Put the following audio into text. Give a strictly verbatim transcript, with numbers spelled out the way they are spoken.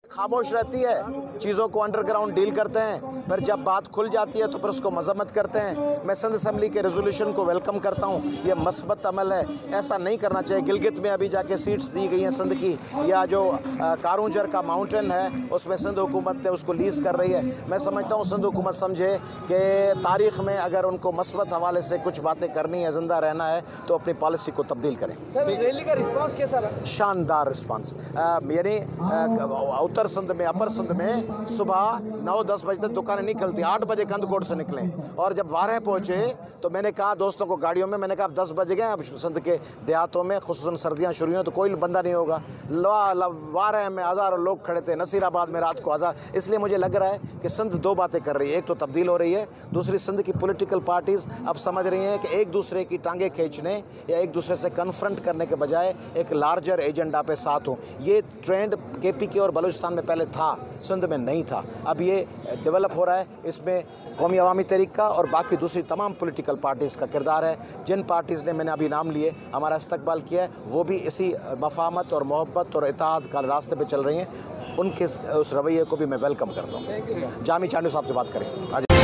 खामोश रहती है, चीज़ों को अंडरग्राउंड डील करते हैं, फिर जब बात खुल जाती है तो फिर उसको मजम्मत करते हैं। मैं सिंध असम्बली के रेजोल्यूशन को वेलकम करता हूँ, ये मस्बत अमल है, ऐसा नहीं करना चाहिए। गिलगित में अभी जाके सीट्स दी गई हैं सिंध की, या जो कारूंजर का माउंटेन है उसमें सिंध हुकूमत है उसको लीज कर रही है। मैं समझता हूँ सिंध हुकूमत समझे कि तारीख़ में अगर उनको मस्बत हवाले से कुछ बातें करनी है, जिंदा रहना है, तो अपनी पॉलिसी को तब्दील करें। सर, रैली का रिस्पांस कैसा रहा? शानदार रिस्पांस। यानी उत्तर सिंध में, अपर सिंध में सुबह नौ दस बजे तक दुकानें नहीं खुलती, आठ बजे कंदकोट से निकले और जब वारें पहुँचे तो मैंने कहा दोस्तों को गाड़ियों में, मैंने कहा अब दस बज गए, अब सिंध के देहातों में खुसूसन सर्दियाँ शुरू हुई तो कोई बंदा नहीं होगा। वारें में हज़ारों लोग खड़े थे, नसीराबाद में रात को हज़ार। इसलिए मुझे लग रहा है कि सिंध दो बातें कर रही है, एक तो तब्दील हो रही है, दूसरी सिंध की पॉलिटिकल पार्टीज़ अब समझ रही हैं कि एक दूसरे की टांगे खींचने या एक दूसरे से कन्फ्रंट करने के बजाय एक लार्जर एजेंडा पे साथ हों। ये ट्रेंड के पी के और बलूचिस्तान में पहले था, सिंध में नहीं था, अब ये डेवलप हो रहा है। इसमें कौमी अवामी तहरीक का और बाकी दूसरी तमाम पॉलिटिकल पार्टीज़ का किरदार है। जिन पार्टीज़ ने, मैंने अभी नाम लिए, हमारा इस्तकबाल किया है, वो भी इसी मफाहमत और मोहब्बत और इत्तेहाद का रास्ते पे चल रही हैं। उनके उस रवैये को भी मैं वेलकम करता हूँ। जामी चांडू साहब से बात करें।